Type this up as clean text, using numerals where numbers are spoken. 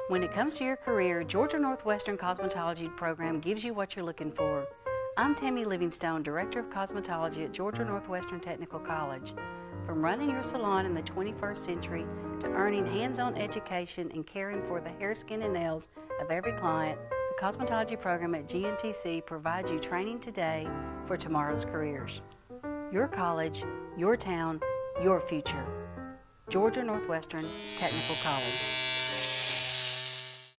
When it comes to your career, Georgia Northwestern Cosmetology program gives you what you're looking for. I'm Tammy Livingstone, Director of Cosmetology at Georgia Northwestern Technical College. From running your salon in the 21st century to earning hands-on education and caring for the hair, skin, and nails of every client, the cosmetology program at GNTC provides you training today for tomorrow's careers. Your college, your town, your future. Georgia Northwestern Technical College.